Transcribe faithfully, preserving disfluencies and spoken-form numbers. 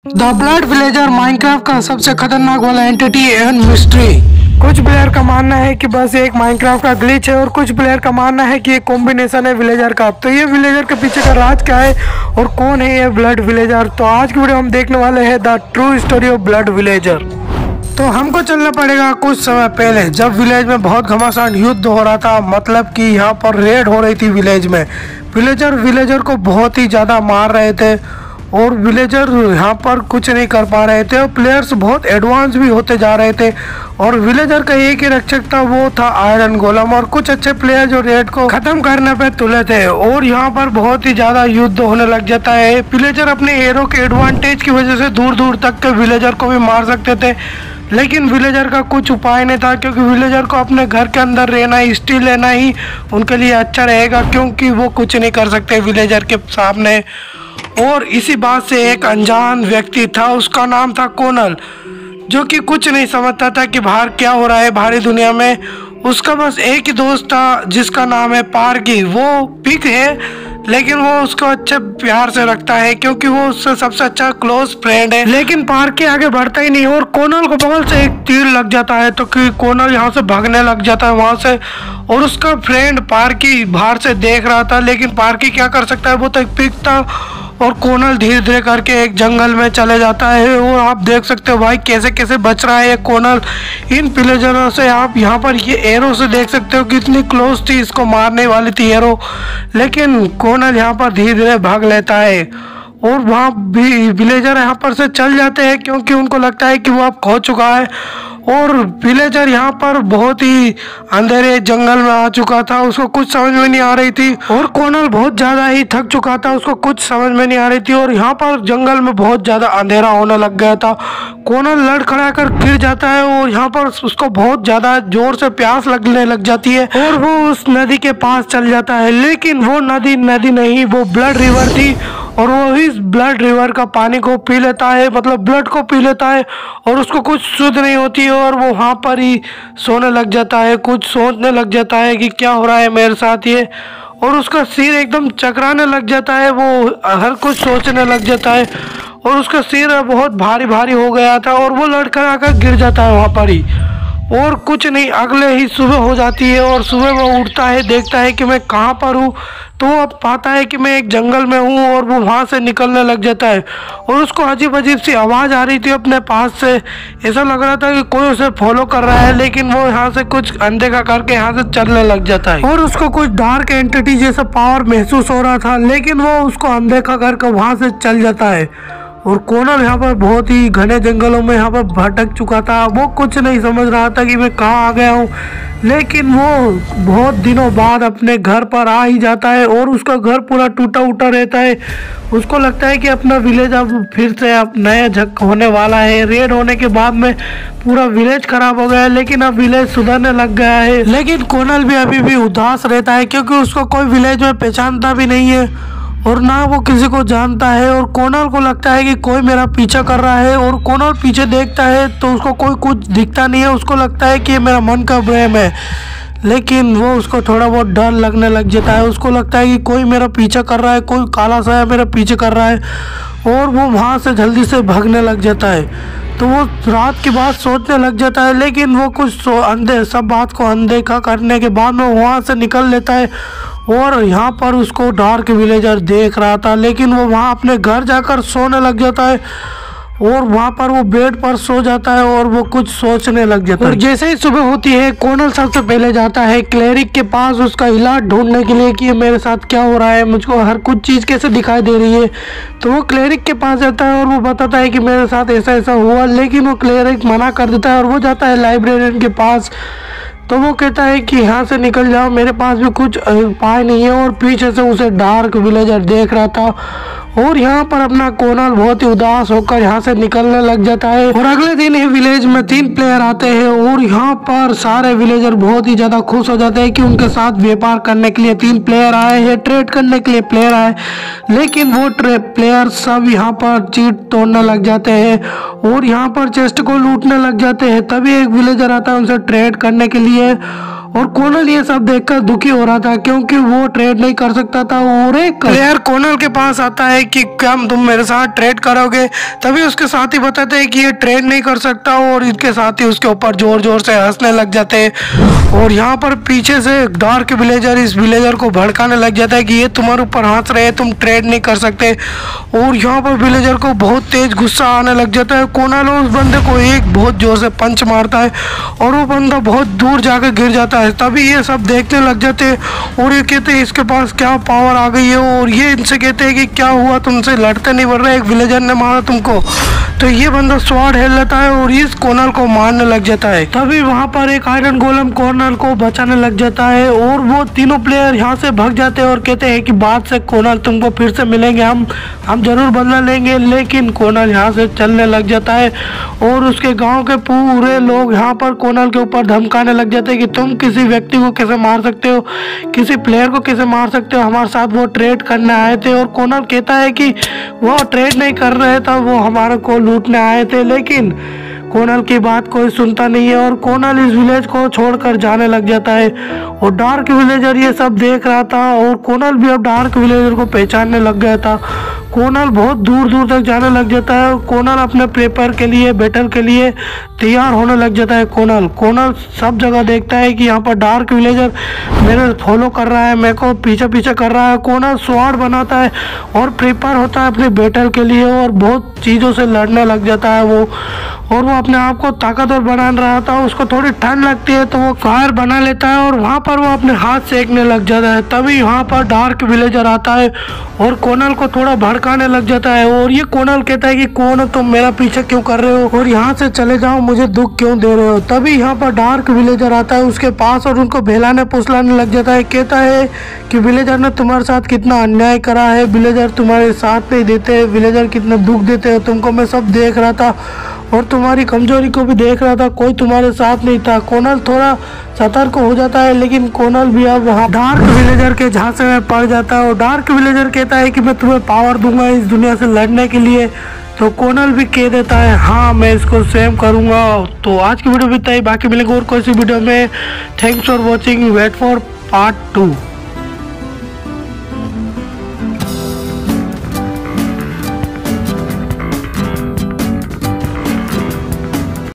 The blood villager Minecraft का सबसे खतरनाक वाला एंटिटी एंड मिस्ट्री। कुछ प्लेयर का मानना है कि बस एक माइनक्राफ्ट का ग्लिच है और कुछ प्लेयर का मानना है कि एक कॉम्बिनेशन है विलेजर का। तो ये विलेजर के पीछे का राज क्या है और कौन है ये ब्लड विलेजर, तो आज की वीडियो हम देखने वाले हैं the true story of blood villager. तो हमको चलना पड़ेगा कुछ समय पहले, जब विलेज में बहुत घमासान युद्ध हो रहा था, मतलब कि यहाँ पर रेड हो रही थी विलेज में। विलेजर विलेजर को बहुत ही ज़्यादा मार रहे थे और विलेजर यहाँ पर कुछ नहीं कर पा रहे थे और प्लेयर्स बहुत एडवांस भी होते जा रहे थे। और विलेजर का एक ही रक्षक था, वो था आयरन गोलम, और कुछ अच्छे प्लेयर जो रेड को खत्म करने पे तुले थे। और यहाँ पर बहुत ही ज़्यादा युद्ध होने लग जाता है। विलेजर अपने एरो के एडवांटेज की वजह से दूर दूर तक के विलेजर को भी मार सकते थे, लेकिन विलेजर का कुछ उपाय नहीं था, क्योंकि विलेजर को अपने घर के अंदर रहना ही, स्टील लेना ही उनके लिए अच्छा रहेगा, क्योंकि वो कुछ नहीं कर सकते विलेजर के सामने। और इसी बात से एक अनजान व्यक्ति था, उसका नाम था कोनल, जो कि कुछ नहीं समझता था कि बाहर क्या हो रहा है बाहरी दुनिया में। उसका बस एक ही दोस्त था जिसका नाम है पार्की। वो पिग है, लेकिन वो उसको अच्छे प्यार से रखता है क्योंकि वो उससे सबसे अच्छा क्लोज फ्रेंड है। लेकिन पार्की आगे बढ़ता ही नहीं और कोनल को बगल से एक तीर लग जाता है, तो कि कोनल यहाँ से भागने लग जाता है वहां से। और उसका फ्रेंड पार्की बाहर से देख रहा था, लेकिन पार्की क्या कर सकता है, वो तो एक पिग था। और कोनल धीरे धीरे करके एक जंगल में चले जाता है और आप देख सकते हो भाई कैसे कैसे बच रहा है ये कोनल इन विलेजरों से। आप यहाँ पर ये एरो से देख सकते हो कितनी क्लोज थी, इसको मारने वाली थी एरो, लेकिन कोनल यहाँ पर धीरे धीरे भाग लेता है। और वहाँ भी विलेजर यहाँ पर से चल जाते हैं क्योंकि उनको लगता है कि वो अब खो चुका है। और विलेजर यहाँ पर बहुत ही अंधेरे जंगल में आ चुका था, उसको कुछ समझ में नहीं आ रही थी। और कोनल बहुत ज़्यादा ही थक चुका था, उसको कुछ समझ में नहीं आ रही थी। और यहाँ पर जंगल में बहुत ज़्यादा अंधेरा होने लग गया था। कोनल लड़खड़ा कर गिर जाता है और यहाँ पर उसको बहुत ज़्यादा जोर से प्यास लगने लग जाती है और वो उस नदी के पास चल जाता है। लेकिन वो नदी नदी नहीं, वो ब्लड रिवर थी और वो इस ब्लड रिवर का पानी को पी लेता है, मतलब ब्लड को पी लेता है और उसको कुछ सुध नहीं होती और वो वहाँ पर ही सोने लग जाता है, कुछ सोचने लग जाता है कि क्या हो रहा है मेरे साथ ये। और उसका सिर एकदम चकराने लग जाता है, वो हर कुछ सोचने लग जाता है और उसका सिर बहुत भारी भारी हो गया था और वो लड़खड़ा कर गिर जाता है वहाँ पर ही। और कुछ नहीं, अगले ही सुबह हो जाती है और सुबह वो उठता है, देखता है कि मैं कहाँ पर हूँ, तो वो अब पाता है कि मैं एक जंगल में हूँ और वो वहाँ से निकलने लग जाता है। और उसको अजीब अजीब सी आवाज़ आ रही थी अपने पास से, ऐसा लग रहा था कि कोई उसे फॉलो कर रहा है, लेकिन वो यहाँ से कुछ अनदेखा करके यहाँ से चलने लग जाता है। और उसको कुछ डार्क एंटिटी जैसा पावर महसूस हो रहा था, लेकिन वो उसको अनदेखा करके वहाँ से चल जाता है। और कोनल यहाँ पर बहुत ही घने जंगलों में यहाँ पर भटक चुका था, वो कुछ नहीं समझ रहा था कि मैं कहाँ आ गया हूँ। लेकिन वो बहुत दिनों बाद अपने घर पर आ ही जाता है और उसका घर पूरा टूटा उटा रहता है। उसको लगता है कि अपना विलेज अब फिर से अब नया झक होने वाला है। रेड होने के बाद में पूरा विलेज खराब हो गया है, लेकिन अब विलेज सुधरने लग गया है। लेकिन कोनल भी अभी भी उदास रहता है क्योंकि उसको कोई विलेज में पहचानता भी नहीं है और ना वो किसी को जानता है। और कोनल को लगता है कि कोई मेरा पीछा कर रहा है और कोनल पीछे देखता है तो उसको कोई कुछ दिखता नहीं है, उसको लगता है कि ये मेरा मन का वहम है। लेकिन वो उसको थोड़ा बहुत डर लगने लग जाता है, उसको लगता है कि कोई मेरा पीछा कर रहा है, कोई काला साया मेरा पीछे कर रहा है और वो वहाँ से जल्दी से भागने लग जाता है। तो वो रात की बात सोचने लग जाता है, लेकिन वो कुछ अंधे सब बात को अनदेखा करने के बाद में वहाँ से निकल लेता है। और यहाँ पर उसको डार्क विलेजर देख रहा था, लेकिन वो वहाँ अपने घर जाकर सोने लग जाता है और वहाँ पर वो बेड पर सो जाता है और वो कुछ सोचने लग जाता है। और जैसे ही सुबह होती है, कोनल सबसे पहले जाता है क्लेरिक के पास उसका इलाज ढूंढने के लिए कि मेरे साथ क्या हो रहा है, मुझको हर कुछ चीज़ कैसे दिखाई दे रही है। तो वो क्लेरिक के पास जाता है और वो बताता है कि मेरे साथ ऐसा ऐसा हुआ, लेकिन वो क्लेरिक मना कर देता है और वो जाता है लाइब्रेरियन के पास। तो वो कहता है कि यहाँ से निकल जाओ, मेरे पास भी कुछ उपाय नहीं है। और पीछे से उसे डार्क विलेजर देख रहा था और यहाँ पर अपना कोनल बहुत ही उदास होकर यहाँ से निकलने लग जाता है। और अगले दिन ही विलेज में तीन प्लेयर आते हैं और यहाँ पर सारे विलेजर बहुत ही ज़्यादा खुश हो जाते हैं कि उनके साथ व्यापार करने के लिए तीन प्लेयर आए हैं, ट्रेड करने के लिए प्लेयर आए। लेकिन वो प्लेयर सब यहाँ पर चीट तोड़ने लग जाते हैं और यहाँ पर चेस्ट को लूटने लग जाते हैं। तभी एक विलेजर आता है उनसे ट्रेड करने के लिए और कोनल ये सब देखकर दुखी हो रहा था क्योंकि वो ट्रेड नहीं कर सकता था। और एक प्लेयर कोनल के पास आता है कि क्या तुम मेरे साथ ट्रेड करोगे, तभी उसके साथी बताते हैं कि ये ट्रेड नहीं कर सकता और इनके साथी उसके ऊपर जोर जोर से हंसने लग जाते हैं। और यहाँ पर पीछे से डार्क विलेजर इस विलेजर को भड़काने लग जाता है कि ये तुम्हारे ऊपर हंस रहे हैं, तुम ट्रेड नहीं कर सकते। और यहाँ पर विलेजर को बहुत तेज गुस्सा आने लग जाता है। कोनल उस बंदे को एक बहुत जोर से पंच मारता है और वो बंदा बहुत दूर जाकर गिर जाता है। तभी ये सब देखने लग जाते हैं और ये कहते हैं इसके पास क्या पावर आ गई है। और ये इनसे कहते हैं कि क्या हुआ, तुमसे लड़ते नहीं बढ़ रहे, एक विलेजर ने मारा तुमको। तो ये बंदा स्वॉर्ड हिल लेता है और इस कोनल को मारने लग जाता है। तभी वहाँ पर एक आयरन गोलम कोनल को बचाने लग जाता है और वो तीनों प्लेयर यहाँ से भाग जाते हैं और कहते हैं कि बाद से कोनल तुमको फिर से मिलेंगे, हम हम जरूर बदला लेंगे। लेकिन कोनल यहाँ से चलने लग जाता है और उसके गांव के पूरे लोग यहाँ पर कोनल के ऊपर धमकाने लग जाते हैं कि तुम किसी व्यक्ति को कैसे मार सकते हो, किसी प्लेयर को कैसे मार सकते हो, हमारे साथ वो ट्रेड करने आए थे। और कोनल कहता है कि वो ट्रेड नहीं कर रहे थे, वो हमारे को लूटने आए थे। लेकिन कोनल की बात कोई सुनता नहीं है और कोनल इस विलेज को छोड़कर जाने लग जाता है। और डार्क विलेजर ये सब देख रहा था और कोनल भी अब डार्क विलेजर को पहचानने लग गया था। कोनल बहुत दूर दूर तक जाने लग जाता है और कोनल अपने पेपर के लिए बैटल के लिए तैयार होने लग जाता है। कोनल कोनल सब जगह देखता है कि यहाँ पर डार्क विलेजर मेरे फॉलो कर रहा है, मेरे को पीछे पीछे कर रहा है। कोनल स्वॉर्ड बनाता है और प्रिपेयर होता है अपने बैटल के लिए और बहुत चीज़ों से लड़ने लग जाता है वो। और वो अपने आप को ताकतवर बना रहा था, उसको थोड़ी ठंड लगती है तो वो फायर बना लेता है और वहाँ पर वो अपने हाथ सेकने लग जाता है। तभी वहाँ पर डार्क विलेजर आता है और कोनल को थोड़ा भड़काने लग जाता है। और ये कोनल कहता है कि कौन हो तुम, मेरा पीछे क्यों कर रहे हो और यहाँ से चले जाओ, मुझे दुख क्यों दे रहे हो। तभी यहाँ पर डार्क विलेजर आता है उसके पास और उनको बहलाने फुसलाने लग जाता है। कहता है कि विलेजर ने तुम्हारे साथ कितना अन्याय करा है, विलेजर तुम्हारे साथ नहीं देते, विलेजर कितना दुख देते हो तुमको, मैं सब देख रहा था और तुम्हारी कमजोरी को भी देख रहा था, कोई तुम्हारे साथ नहीं था। कोनल थोड़ा सतर्क हो जाता है लेकिन कोनल भी अब वहाँ डार्क विलेजर के झांसे में पड़ जाता है और डार्क विलेजर कहता है कि मैं तुम्हें पावर दूंगा इस दुनिया से लड़ने के लिए। तो कोनल भी कह देता है हाँ मैं इसको सेम करूँगा। तो आज की वीडियो भी इतना ही, बाकी मिलेंगे और कोई सी वीडियो में। Thanks for watching, wait for part to.